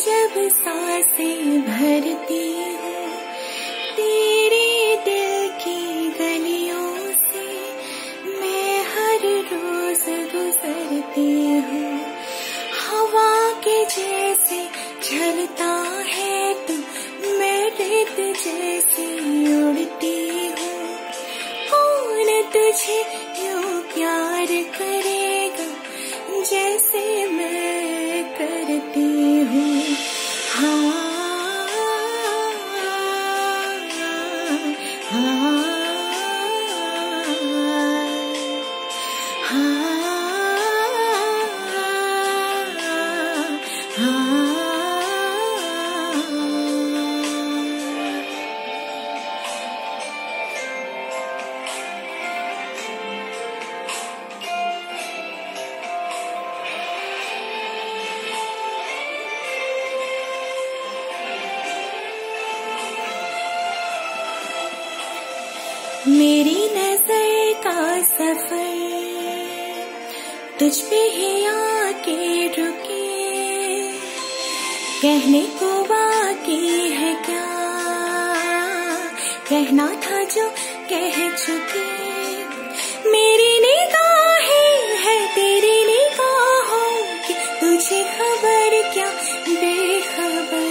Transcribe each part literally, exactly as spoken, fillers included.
जब सांसें भरती हूँ तेरे दिल की गलियों से, मैं हर रोज गुजरती हूँ। हवा के जैसे चलता है तू, मैं रेत जैसी उड़ती हूँ। कौन तुझे यूं प्यार करेगा जैसे मैं करती हूँ। हाँ हाँ मेरी नजर का सफर तुझ पे ही आके रुके, कहने को बाकी है क्या, कहना था जो कह चुके। मेरी निगाहें है तेरी निगाहों की, तुझे खबर क्या बेखबर।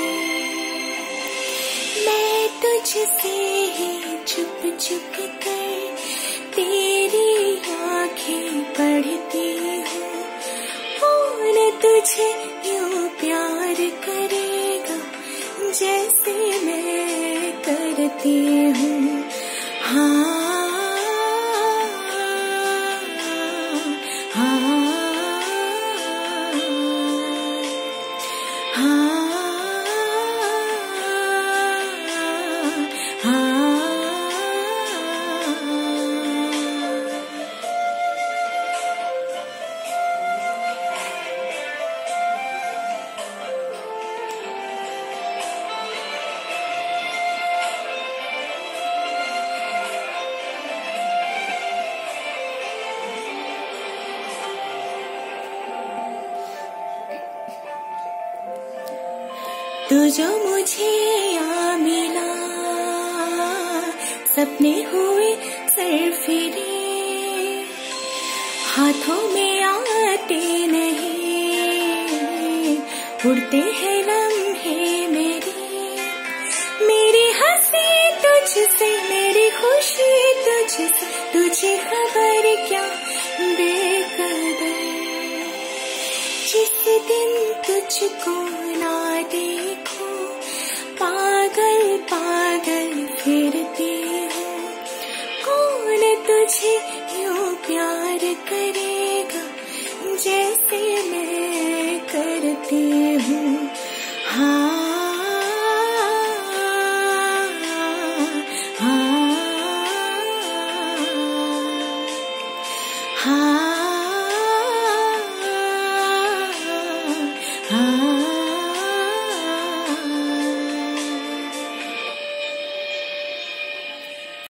मैं तुझसे ही चुप चुप कर तेरी आंखें पढ़ती हूँ। कौन तुझे यूं प्यार करेगा जैसे मैं करती हूँ। हाँ हाँ हाँ तू जो मुझे आ मिला, सपने हुए सरफिरे, हाथों में आते नहीं, उड़ते हैं लम्हे मेरे। मेरी हंसी तुझसे, मेरी खुशी तुझसे, तुझे खबर क्या बेकदर। जिस दिन तुझको ना देखो पागल पागल फिरती हूँ। कौन तुझे यूं प्यार करेगा जैसे मैं करती हूँ। हाँ